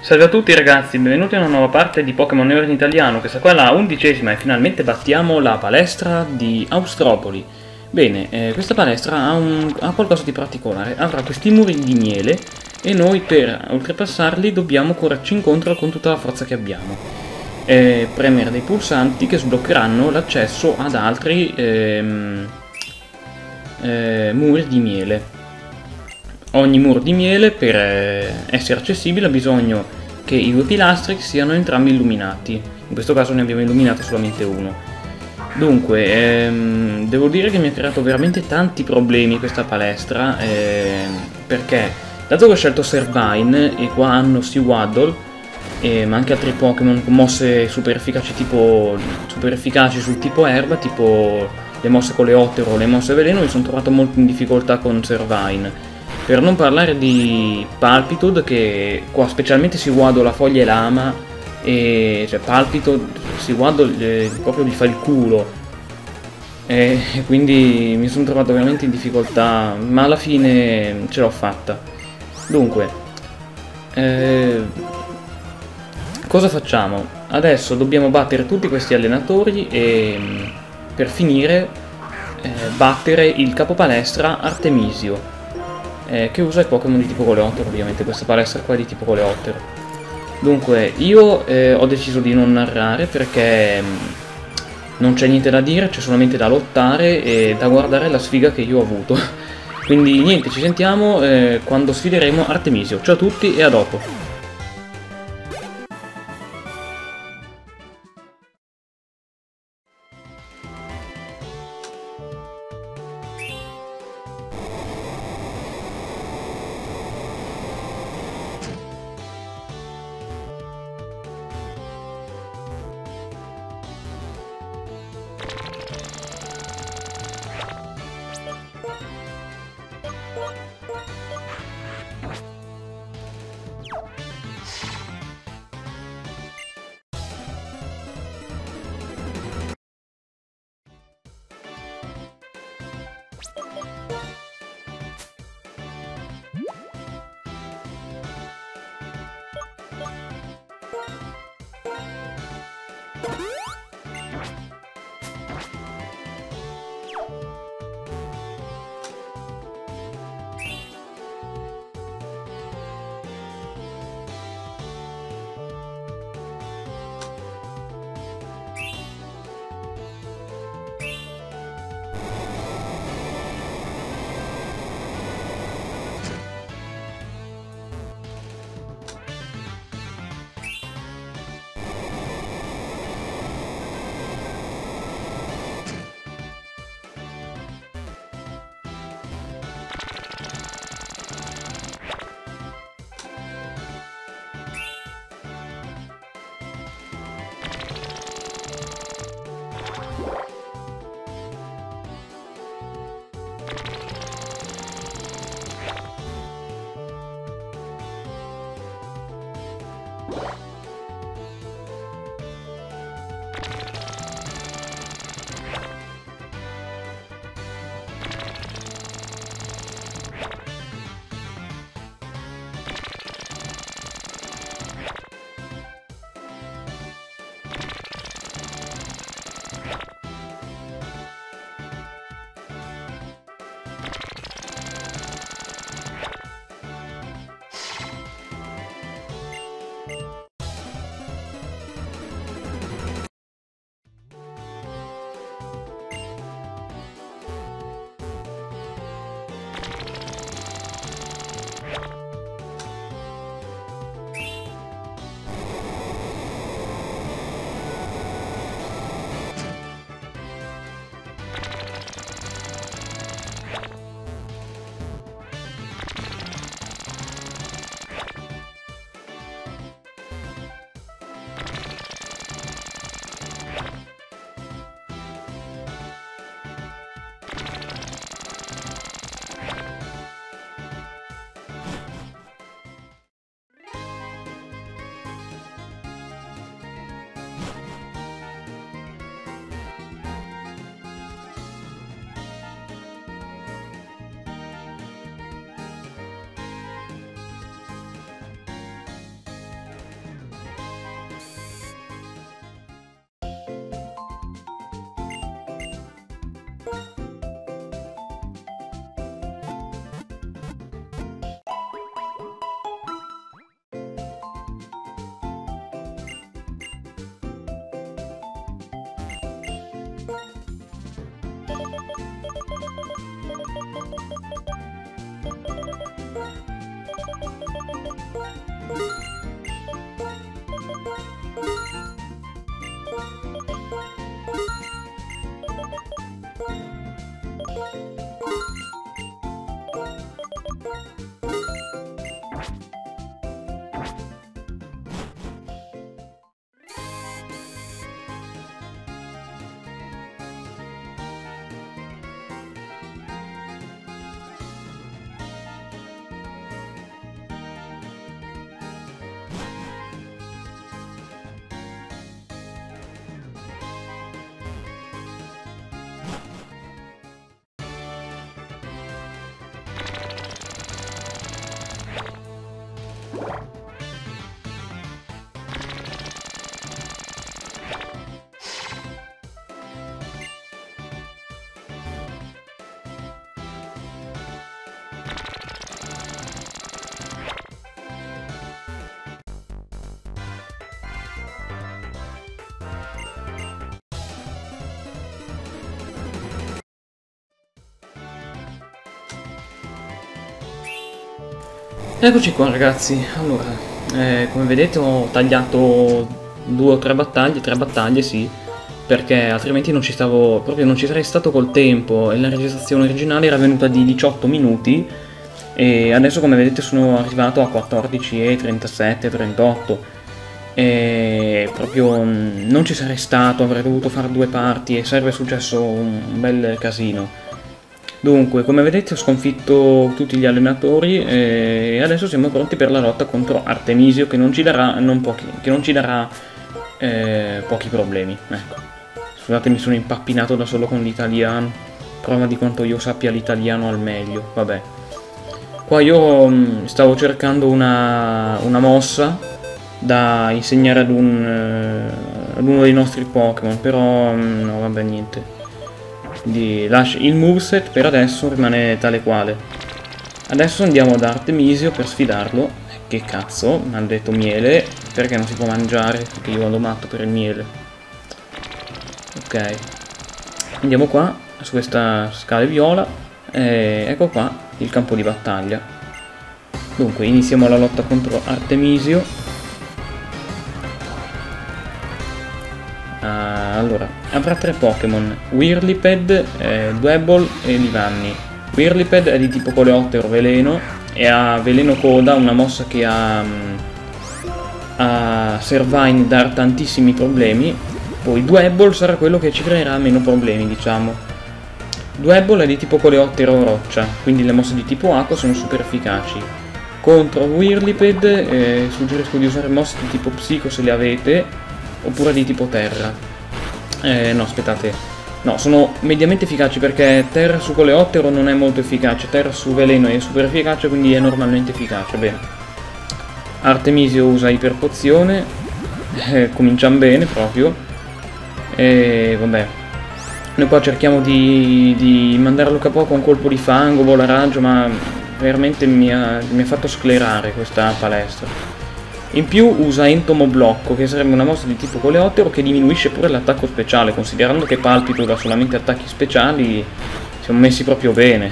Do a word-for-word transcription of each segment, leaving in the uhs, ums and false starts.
Salve a tutti ragazzi, benvenuti a una nuova parte di Pokémon Euro in italiano. Questa qua è la undicesima e finalmente battiamo la palestra di Austropoli. Bene, eh, questa palestra ha, un, ha qualcosa di particolare, avrà questi muri di miele e noi per oltrepassarli dobbiamo correrci incontro con tutta la forza che abbiamo. E premere dei pulsanti che sbloccheranno l'accesso ad altri ehm, eh, muri di miele. Ogni muro di miele, per essere accessibile, ha bisogno che i due pilastri siano entrambi illuminati. In questo caso ne abbiamo illuminato solamente uno. Dunque, ehm, devo dire che mi ha creato veramente tanti problemi questa palestra, ehm, perché, dato che ho scelto Servine, e qua hanno Sewaddle, eh, ma anche altri Pokémon con mosse super efficaci, tipo, super efficaci sul tipo erba, tipo le mosse coleottero o le mosse veleno, mi sono trovato molto in difficoltà con Servine. Per non parlare di Palpitude, che qua specialmente Sewaddle la foglia e lama, e cioè Palpitude, Sewaddle eh, proprio gli fa il culo, e quindi mi sono trovato veramente in difficoltà, ma alla fine ce l'ho fatta. Dunque, eh, cosa facciamo? Adesso dobbiamo battere tutti questi allenatori e per finire eh, battere il capopalestra Artemisio. Eh, che usa i Pokémon di tipo coleottero, ovviamente questa palestra qua è di tipo coleottero. Dunque io eh, ho deciso di non narrare perché mh, non c'è niente da dire, c'è solamente da lottare e da guardare la sfiga che io ho avuto. Quindi niente, ci sentiamo eh, quando sfideremo Artemisio. Ciao a tutti e a dopo. Eccoci qua ragazzi, allora, eh, come vedete ho tagliato due o tre battaglie, tre battaglie sì, perché altrimenti non ci stavo, proprio non ci sarei stato col tempo e la registrazione originale era venuta di diciotto minuti e adesso come vedete sono arrivato a quattordici e trentasette, trentotto e proprio non ci sarei stato, avrei dovuto fare due parti e sarebbe successo un bel casino. Dunque, come vedete ho sconfitto tutti gli allenatori e adesso siamo pronti per la lotta contro Artemisio che non ci darà, non pochi, che non ci darà eh, pochi problemi. Ecco. Scusate, mi sono impappinato da solo con l'italiano, prova di quanto io sappia l'italiano al meglio, vabbè. Qua io mh, stavo cercando una, una mossa da insegnare ad, un, eh, ad uno dei nostri Pokémon, però mh, no, vabbè, niente. Di lascia il moveset per adesso rimane tale quale. Adesso andiamo da Artemisio per sfidarlo. Che cazzo, mi hanno detto miele, perché non si può mangiare? Perché io vado matto per il miele. Ok, andiamo qua su questa scala viola e ecco qua il campo di battaglia. Dunque iniziamo la lotta contro Artemisio. Uh, allora, avrà tre Pokémon, Whirliped, eh, Dwebble e Livanni. Whirliped è di tipo Coleottero veleno e ha veleno coda, una mossa che ha, um, a Servine dar tantissimi problemi. Poi Dwebble sarà quello che ci creerà meno problemi, diciamo. Dwebble è di tipo Coleottero roccia, quindi le mosse di tipo acqua sono super efficaci. Contro Whirliped eh, suggerisco di usare mosse di tipo psico se le avete, oppure di tipo terra. Eh, no, aspettate. No, sono mediamente efficaci perché terra su Coleottero non è molto efficace, terra su veleno è super efficace, quindi è normalmente efficace. Bene. Artemisio usa iperpozione, eh, cominciamo bene proprio. E vabbè. Noi qua cerchiamo di, di mandarlo capo con un colpo di fango, vola raggio, ma veramente mi ha, mi ha fatto sclerare questa palestra. In più usa Entomo Blocco, che sarebbe una mossa di tipo Coleottero che diminuisce pure l'attacco speciale, considerando che Palpito dà solamente attacchi speciali, siamo messi proprio bene.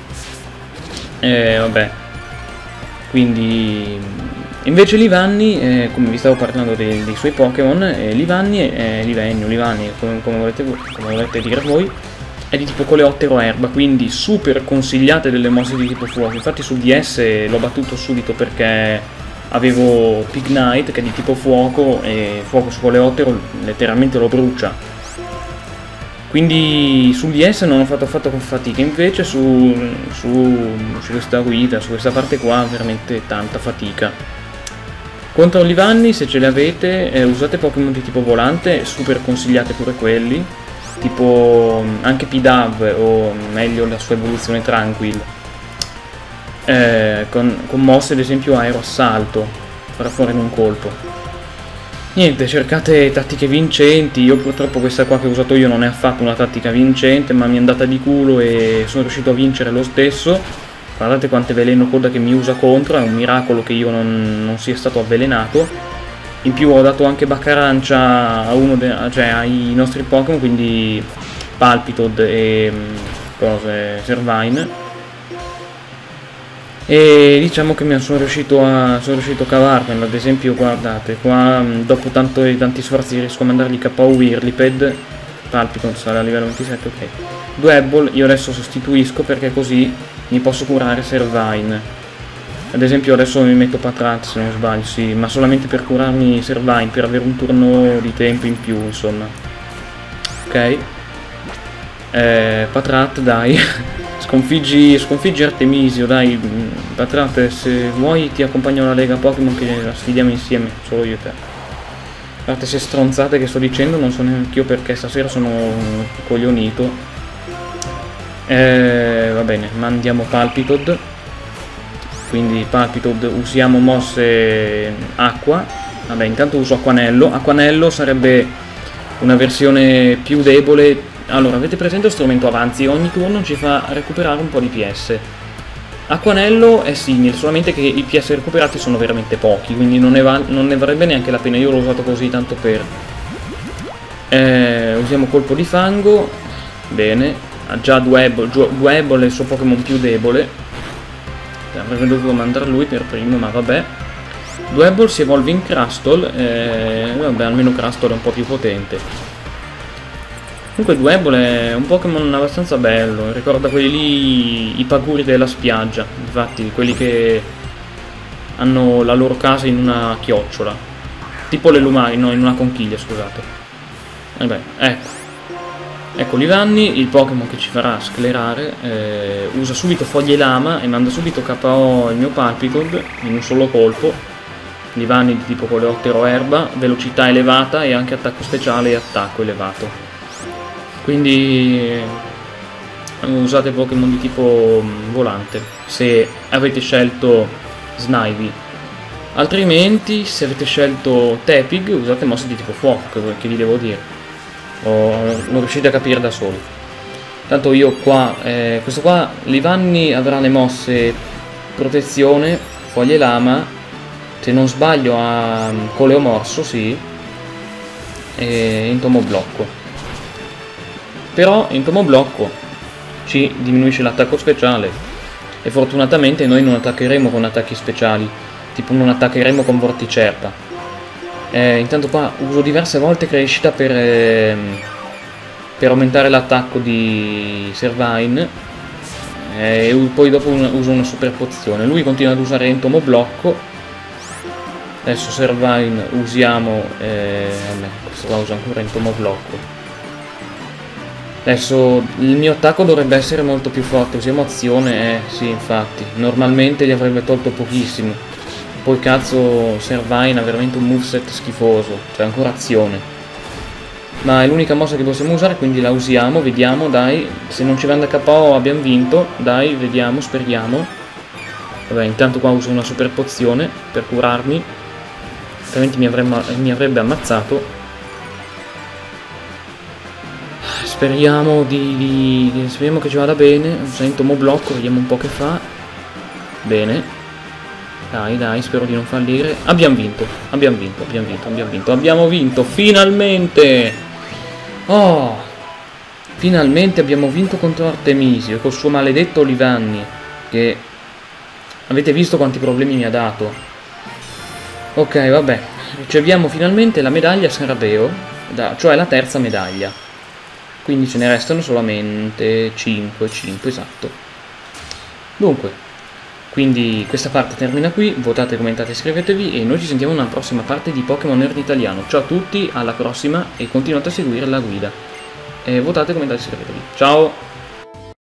E vabbè. Quindi... Invece Livanni, eh, come vi stavo parlando dei, dei suoi Pokémon, eh, Livanni, eh, Livenio, Livanni, come, come, volete, come volete dire voi, è di tipo Coleottero erba, quindi super consigliate delle mosse di tipo fuoco. Infatti sul D S l'ho battuto subito perché avevo Pignite che è di tipo fuoco e fuoco su Coleottero letteralmente lo brucia. Quindi sul D S non ho fatto affatto con fatica, invece su, su, su questa guida, su questa parte qua, veramente tanta fatica. Contro Livanni, se ce le avete, eh, usate Pokémon di tipo volante, super consigliate pure quelli, tipo anche Pidove o meglio la sua evoluzione Tranquil. Eh, con, con mosse ad esempio aeroassalto, farà fuori in un colpo. Niente, cercate tattiche vincenti. Io purtroppo questa qua che ho usato io non è affatto una tattica vincente, ma mi è andata di culo e sono riuscito a vincere lo stesso. Guardate quante veleno coda che mi usa contro, è un miracolo che io non, non sia stato avvelenato. In più ho dato anche Baccarancia a uno de, cioè ai nostri Pokémon, quindi Palpitod e cose, Servine. e diciamo che mi sono riuscito a, sono riuscito a cavarmelo. Ad esempio guardate qua, dopo tanto, tanti sforzi riesco a mandargli K O Whirliped. Palpiton sarà a livello ventisette, ok. Dwebble io adesso sostituisco perché così mi posso curare Servine. Ad esempio adesso mi metto Patrat se non sbaglio, sì, ma solamente per curarmi Servine, per avere un turno di tempo in più, insomma. Ok. Eh, Patrat, dai. Sconfiggi, sconfiggi Artemisio, dai. Patrat, se vuoi ti accompagno alla Lega Pokémon che la sfidiamo insieme, solo io e te. A parte se stronzate che sto dicendo, non so neanche io perché stasera sono coglionito. Eh, va bene, mandiamo Palpitod. Quindi Palpitod usiamo mosse acqua. Vabbè, intanto uso Acquanello. Acquanello sarebbe una versione più debole. Allora, avete presente lo strumento avanzi? Ogni turno ci fa recuperare un po' di P S. Acquanello è simile, solamente che i P S recuperati sono veramente pochi, quindi non ne, va, non ne varrebbe neanche la pena. Io l'ho usato così tanto per. Eh, usiamo colpo di fango. Bene. Ha già Dwebble. Dwebble è il suo Pokémon più debole. Avrei dovuto mandare lui per primo, ma vabbè. Dwebble si evolve in Crustle. Eh, vabbè, almeno Crustle è un po' più potente. Comunque Dwebble è un Pokémon abbastanza bello. Ricorda quelli lì, i paguri della spiaggia. Infatti, quelli che hanno la loro casa in una chiocciola. Tipo le lumari, no, in una conchiglia, scusate. Vabbè, ecco. Ecco Livanni, il Pokémon che ci farà sclerare, eh, usa subito Foglie Lama e manda subito K O il mio Palpitod in un solo colpo. Livanni di tipo Coleottero Erba, velocità elevata e anche attacco speciale e attacco elevato. Quindi eh, usate Pokémon di tipo mh, volante se avete scelto Snivy. Altrimenti se avete scelto Tepig usate mosse di tipo fuoco, che vi devo dire. O non riuscite a capire da soli. Tanto io qua, eh, questo qua, Livanni avrà le mosse protezione, Foglie Lama, se non sbaglio ha Coleo Morso, sì, e Intomo Blocco. Però Intomo Blocco ci diminuisce l'attacco speciale e fortunatamente noi non attaccheremo con attacchi speciali, tipo non attaccheremo con Vorticerta. Eh, intanto qua uso diverse volte crescita per, eh, per aumentare l'attacco di Servine eh, e poi dopo un, uso una super pozione. Lui continua ad usare Entomo Blocco. Adesso Servine usiamo eh, vabbè, questo qua usa ancora Entomo Blocco. Adesso il mio attacco dovrebbe essere molto più forte. Usiamo azione, eh sì, infatti normalmente gli avrebbe tolto pochissimo. Poi cazzo Servine ha veramente un moveset schifoso, cioè ancora azione. Ma è l'unica mossa che possiamo usare, quindi la usiamo, vediamo, dai. Se non ci va da K O abbiamo vinto, dai, vediamo, speriamo. Vabbè, intanto qua uso una super pozione per curarmi, altrimenti mi avrebbe, mi avrebbe ammazzato. Speriamo di, di, di speriamo che ci vada bene. Sento mo blocco, vediamo un po' che fa. Bene. Dai, dai, spero di non fallire. Abbiamo vinto, abbiamo vinto, abbiamo vinto, abbiamo vinto, abbiamo vinto, finalmente! Oh! Finalmente abbiamo vinto contro Artemisio, col suo maledetto Livanni, che avete visto quanti problemi mi ha dato. Ok, vabbè, riceviamo finalmente la medaglia Scarabeo, da, cioè la terza medaglia. Quindi ce ne restano solamente cinque, cinque, esatto. Dunque... Quindi questa parte termina qui, votate, commentate, iscrivetevi e noi ci sentiamo nella prossima parte di Pokémon Nerd Italiano. Ciao a tutti, alla prossima e continuate a seguire la guida. E votate, commentate, iscrivetevi. Ciao!